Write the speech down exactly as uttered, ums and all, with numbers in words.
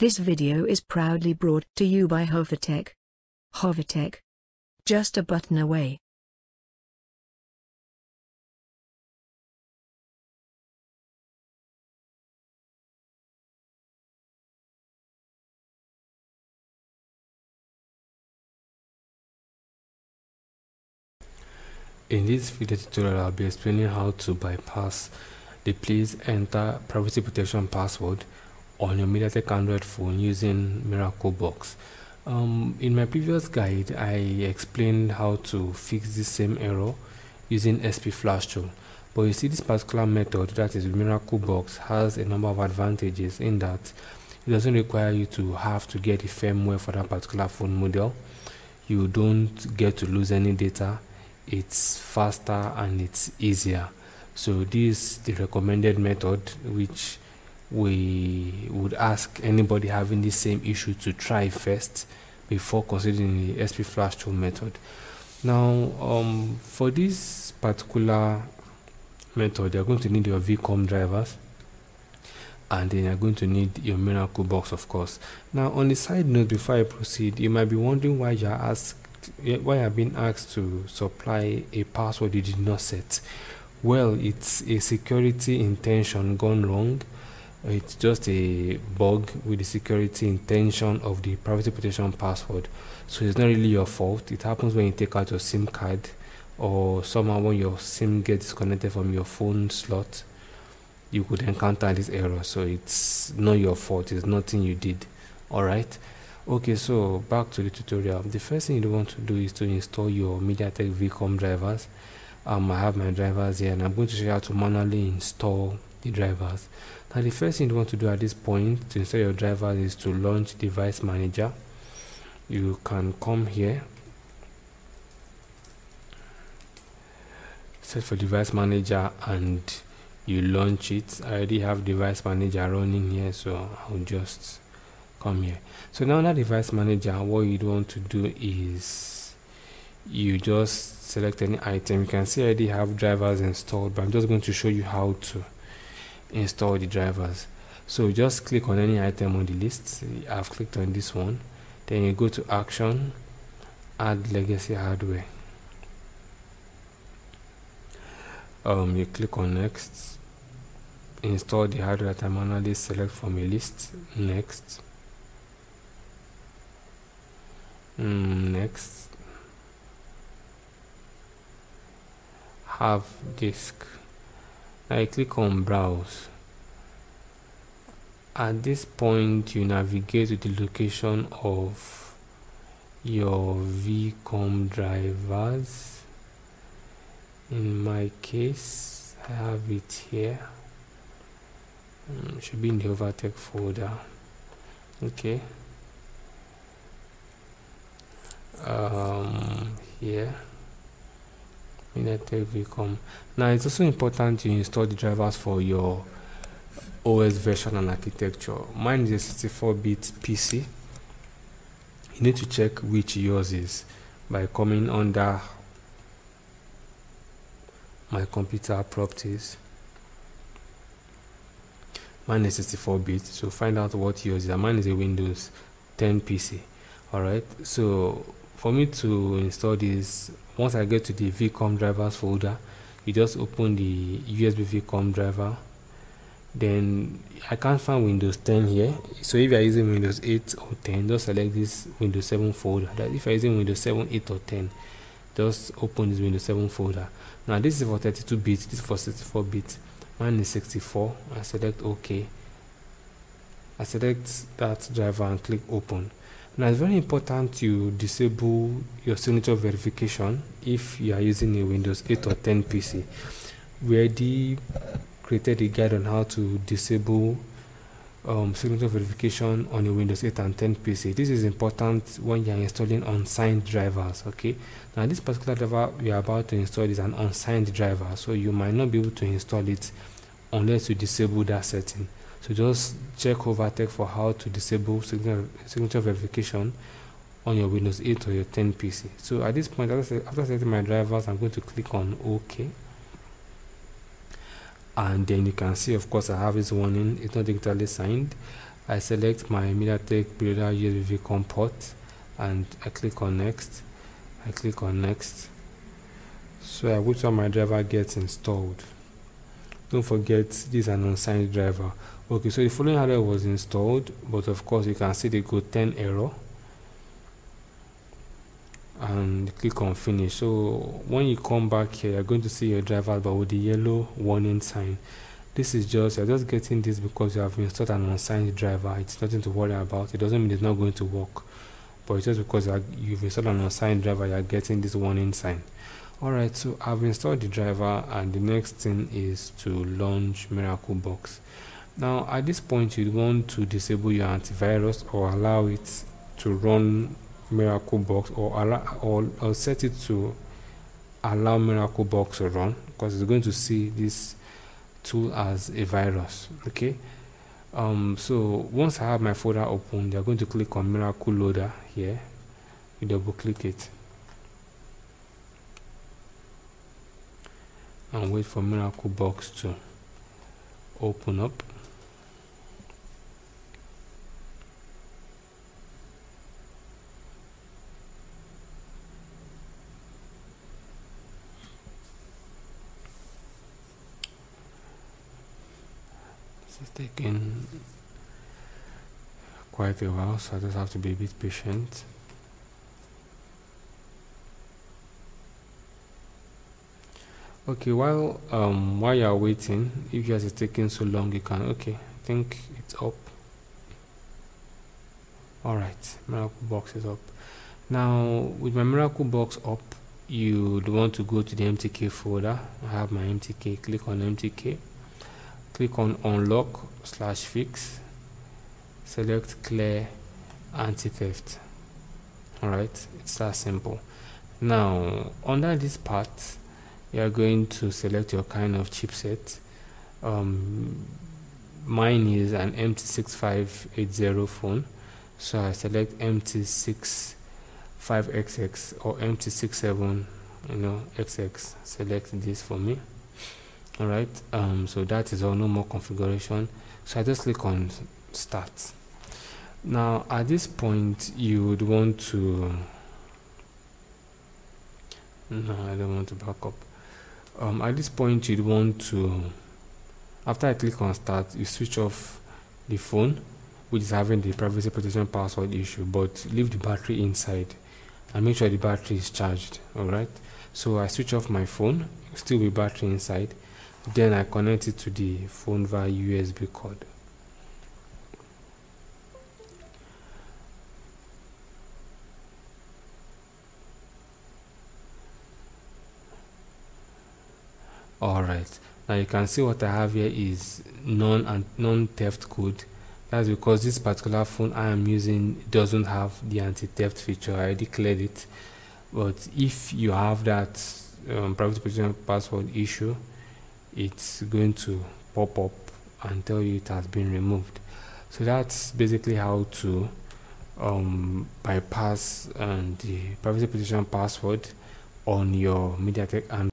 This video is proudly brought to you by Hovatek. Hovatek. Just a button away. In this video tutorial, I'll be explaining how to bypass the please enter privacy protection password on your Mediatek Android phone using Miracle Box. Um, in my previous guide, I explained how to fix the same error using S P Flash tool. But you see, this particular method, that is Miracle Box, has a number of advantages in that it doesn't require you to have to get the firmware for that particular phone model. You don't get to lose any data. It's faster and it's easier. So this is the recommended method, which we would ask anybody having the same issue to try first before considering the S P Flash tool method. Now, um, for this particular method, you're going to need your V COM drivers, and then you're going to need your Miracle Box, of course. Now, on the side note, before I proceed, you might be wondering why you're asked why I've been asked to supply a password you did not set. Well, it's a security intention gone wrong. It's just a bug with the security intention of the privacy protection password. So it's not really your fault. It happens when you take out your SIM card, or somehow when your SIM gets disconnected from your phone slot, you could encounter this error. So it's not your fault. It's nothing you did. All right. Okay, so back to the tutorial. The first thing you want to do is to install your Mediatek V COM drivers. Um, I have my drivers here, and I'm going to show you how to manually install the drivers. Now, the first thing you want to do at this point to install your drivers is to launch Device Manager. You can come here, search for Device Manager, and you launch it. I already have Device Manager running here, so I'll just come here. So now that Device Manager, what you want to do is you just select any item. You can see I already have drivers installed, but I'm just going to show you how to install the drivers. So just click on any item on the list. I've clicked on this one. Then you go to Action, Add Legacy Hardware. Um, you click on Next. Install the hardware that I manually select from a list. Next. Mm, next. Have disk. Now you click on Browse. At this point, you navigate to the location of your V COM drivers. In my case, I have it here. Mm, should be in the Hovatek folder. Okay. Um, here. Mediatek V COM. Now, it's also important to install the drivers for your O S version and architecture. Mine is a sixty-four bit P C. You need to check which yours is by coming under My Computer Properties. Mine is sixty-four bit, so find out what yours is. Mine is a Windows ten P C. Alright, so for me to install this, once I get to the V COM drivers folder, you just open the U S B V COM driver. Then I can't find Windows ten here, so if you are using Windows eight or ten, just select this Windows seven folder. That if you are using Windows seven, eight or ten, just open this Windows seven folder. Now this is for thirty-two bit, this is for sixty-four bit. Mine is sixty-four. I select OK. I select that driver and click Open. Now it's very important to disable your signature verification if you are using a Windows eight or ten P C. We already created a guide on how to disable um, signature verification on a Windows eight and ten P C. This is important when you are installing unsigned drivers. Okay. Now this particular driver we are about to install is an unsigned driver, so you might not be able to install it unless you disable that setting. So just check Hovatek for how to disable signature, signature verification on your Windows eight or your ten P C. So at this point, after, after selecting my drivers, I'm going to click on OK. And then you can see, of course, I have this warning, it's not digitally signed. I select my Mediatek Preloader U S B V COM port and I click on next. I click on next. So I wait till my driver gets installed. Don't forget, this is an unsigned driver. Okay, so the following hardware was installed, but of course you can see the go ten error. And click on finish. So when you come back here, you're going to see your driver but with the yellow warning sign. This is just, you're just getting this because you have installed an unsigned driver. It's nothing to worry about. It doesn't mean it's not going to work, but it's just because you've installed an unsigned driver, you're getting this warning sign. Alright, so I've installed the driver, and the next thing is to launch MiracleBox. Now at this point, you want to disable your antivirus or allow it to run MiracleBox, or allow or, or set it to allow MiracleBox to run, because it's going to see this tool as a virus. Okay, um so once I have my folder open, you're going to click on Preloader here. You double click it and wait for MiracleBox to open up. It's taking quite a while, so I just have to be a bit patient. Okay, while um while you are waiting, if yours is taking so long, you can okay I think it's up. All right, MiracleBox is up. Now with my MiracleBox up, you'd want to go to the M T K folder. I have my M T K. Click on M T K. Click on unlock slash fix. Select clear anti-theft. All right, it's that simple. Now under this part, you are going to select your kind of chipset. Um, mine is an M T six five eight zero phone, so I select M T six five X X or M T six seven, you know, X X. Select this for me. All right. Um, so that is all. No more configuration. So I just click on start. Now at this point, you would want to. No, I don't want to back up. Um, at this point, you'd want to, after I click on start, you switch off the phone, which is having the privacy protection password issue, but leave the battery inside and make sure the battery is charged. All right, so I switch off my phone, still with battery inside, then I connect it to the phone via U S B cord. All right, now you can see what I have here is non and non-theft code. That's because this particular phone I am using doesn't have the anti-theft feature. I already cleared it, but if you have that um, privacy protection password issue, it's going to pop up and tell you it has been removed. So that's basically how to um, bypass um, the privacy protection password on your Mediatek Android.